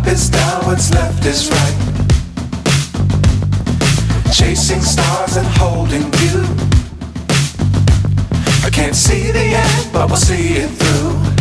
is down, what's left is right. Chasing stars and holding you. I can't see the end, but we'll see it through.